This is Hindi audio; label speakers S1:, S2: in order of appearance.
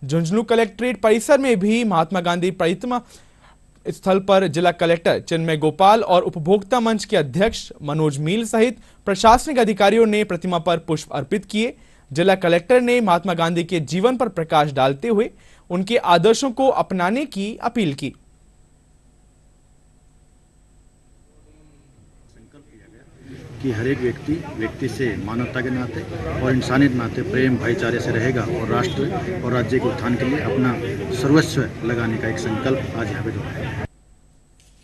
S1: झुंझुनू कलेक्ट्रेट परिसर में भी महात्मा गांधी प्रतिमा स्थल पर जिला कलेक्टर चिन्मय गोपाल और उपभोक्ता मंच के अध्यक्ष मनोज मील सहित प्रशासनिक अधिकारियों ने प्रतिमा पर पुष्प अर्पित किए। जिला कलेक्टर ने महात्मा गांधी के जीवन पर प्रकाश डालते हुए उनके आदर्शों को अपनाने की अपील की।
S2: कि हर एक व्यक्ति से मानवता के नाते और इंसानियत के नाते प्रेम भाईचारे से रहेगा और राष्ट्र और राज्य के उत्थान के लिए अपना सर्वस्व लगाने का एक संकल्प आज यहाँ पे दोहराया।